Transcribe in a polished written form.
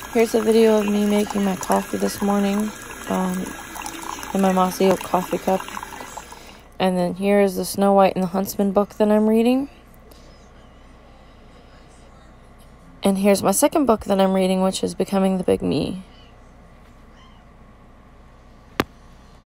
Here's a video of me making my coffee this morning in my Mossy Oak coffee cup. And then here is the Snow White and the Huntsman book that I'm reading. And here's my second book that I'm reading, which is Becoming the Big Me.